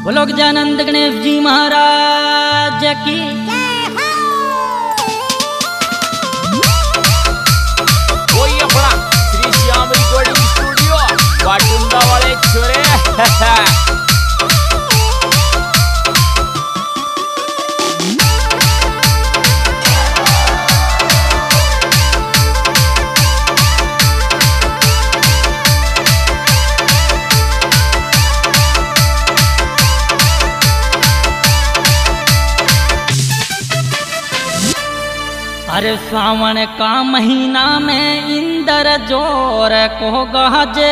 बोलो गजानंद गणेश जी महाराज की। कोई अपना श्री श्याम रिकॉर्डिंग स्टूडियो वाटुंदा वाले छोरे। अरे सावन का महीना में इंद्र जोर को गाजे।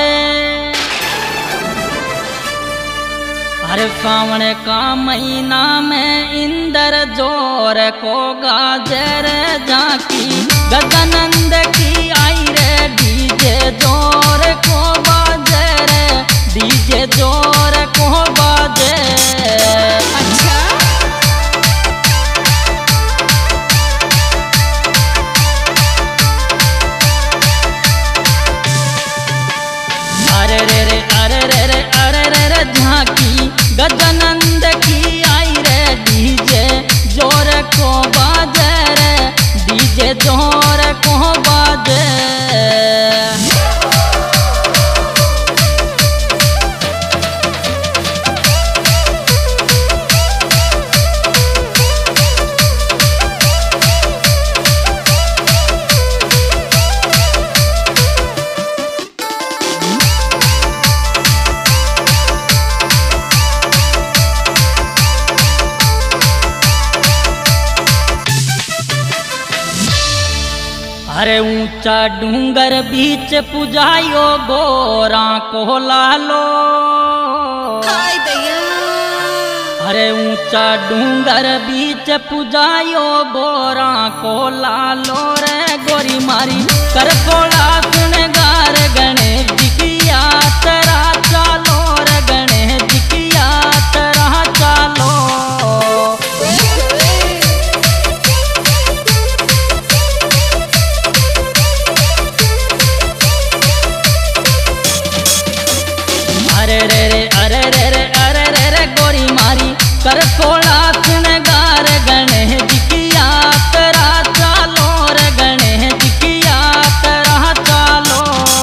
अरे सावन का महीना में इंद्र जोर को गाजे रे झांकी गजानंद की आई रे डीजे जोर को बाजे रे डीजे जोर को बाजे। अच्छा झांकी गजानंद की आई रे डीजे जोर को बाजे रे डीजे जोर को बाजे। अरे ऊंचा डूंगर बीच पुजायो गोरा को लालो। अरे ऊंचा डूंगर बीच पुजायो गोरा को लालो रे गोरी मारी कर कोड़ा सुनगार गणेश जी की यात्रा चालो रे गणेश जी की यात्रा चालो। गोरी मारी कर कोड़ा सुनगार गणेश जी की यात्रा चालो रे गणेश जी की यात्रा चालो।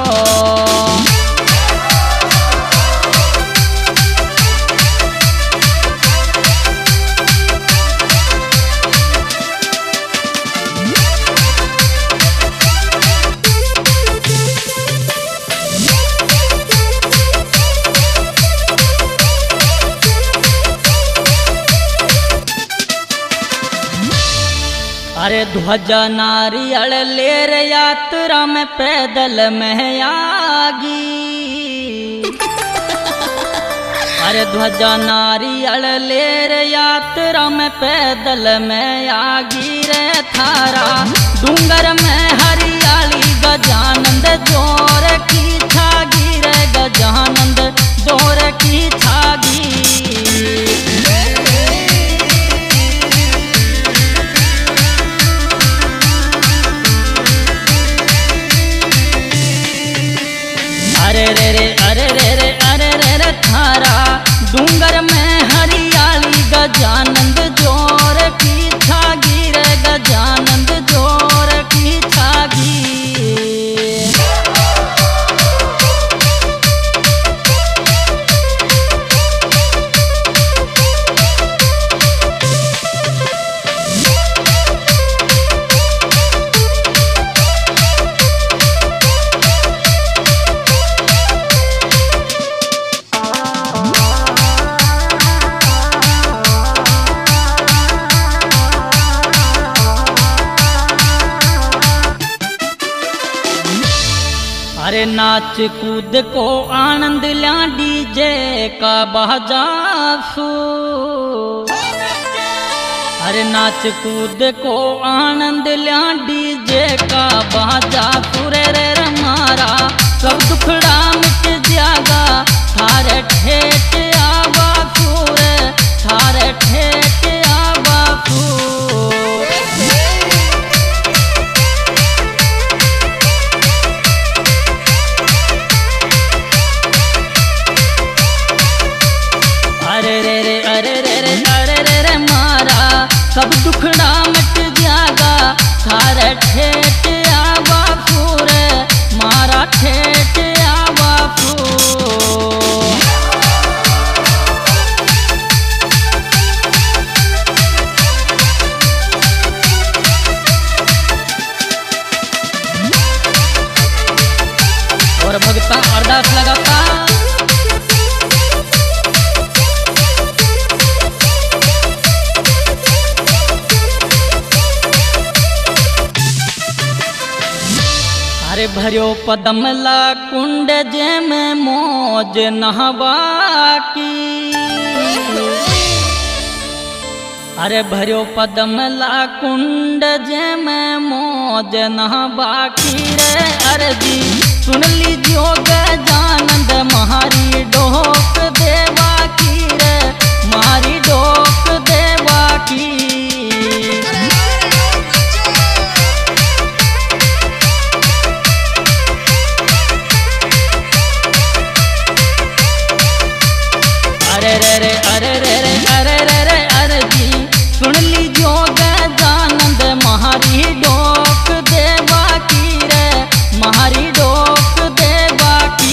अरे ध्वजा नारियल लेर यात्रा में पैदल में आगी। अरे ध्वजा नारियल लेर यात्रा में पैदल में आगी रे थारा डूंगर में हरियाली गजानंद जोर की छागी रे गजानंद जोर की छागी। अरे थारा डूंगर में हरियाली गजानंद जोर की छागी रे गजानंद जोर की छागी। अरे नाच कूद को आनंद ल्या डीजे का बाजासू। अरे नाच कूद को आनंद ल्या डीजे का बाजासू रे रे मारा सब दुखड़ा मिट जागा थारे ठेठ आवासू रे थारे ठेठ आवासू। रे रे सब दुखड़ा मट जागा थारे ठेठ आवा फूर मारा ठेठ आवा फूर। और भगता अरदास लगाता अरे भरियो पदमला कुंड जे में मौज नहवा की। अरे भरियो पदमला कुंड जे में मौज नहवा की रे। अरे जी सुन लीजियो गजानंद महारी डोक देवा की रे मारी डोक देवा की। अरे रे रे अरे रे रे अरे रे रे अरे जी सुन लीजियो गजानंद महारी डोक देवा की रे महारी डोक देवा की।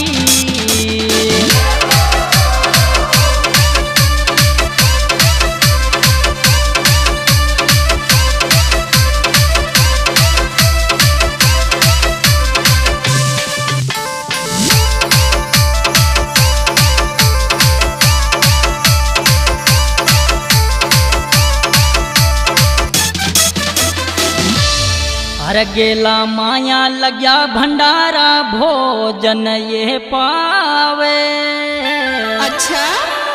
अरे गेला माया लग्या भंडारा भोजन ये पावे। अच्छा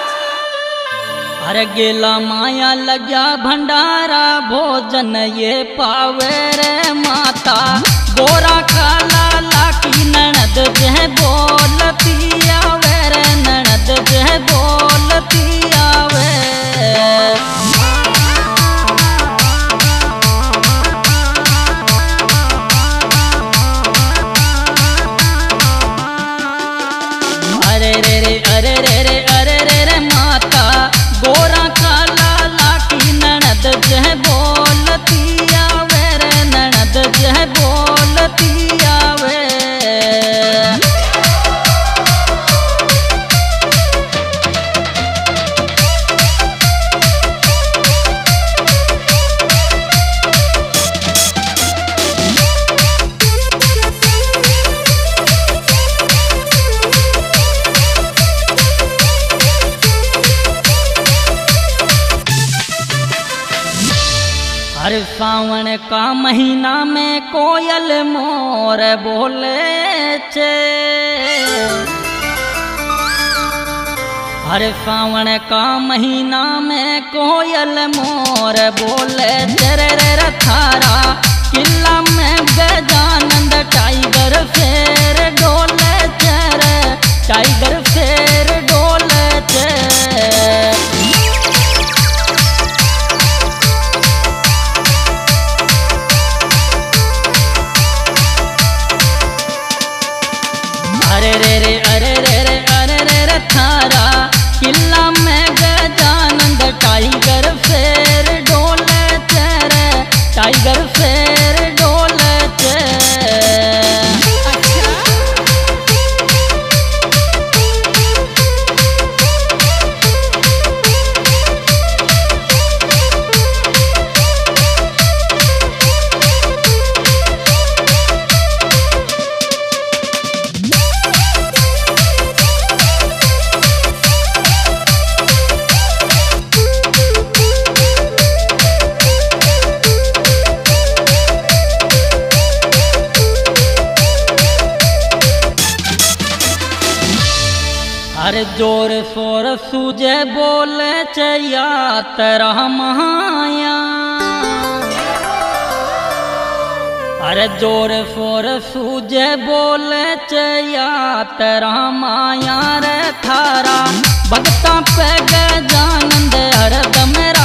अरे गेला माया लग्या भंडारा भोजन ये पावे रे माता गोरा काला लाकी ननद जह बोलती आवे रे ननद जह बोलती आवे। अरे रे रे अरे रे रे अरे रे रे माता गोरा काला लाकी ननद जह बोलती आवे रे ननद जह बोलती आवे। अरे सावन का महीना में कोयल मोर बोले छे। अरे सावन का महीना में कोयल मोर बोले तेरे रे रथारा किला में गजानंद टाइगर फेर डोले तेरे टाइगर फेर डोले तेरे। अरे रे रे अरे रे रे अरे रे रे थारा किला में गजानंद टाइगर फेर डोले तेरे टाइगर फेर डोले तेरे। अरे जोर शोर सूझे बोले चया तेरा माया। अरे जोर शोर सूझे बोले चया तेरा माया रे थारा भगता पे गजानंद हरदम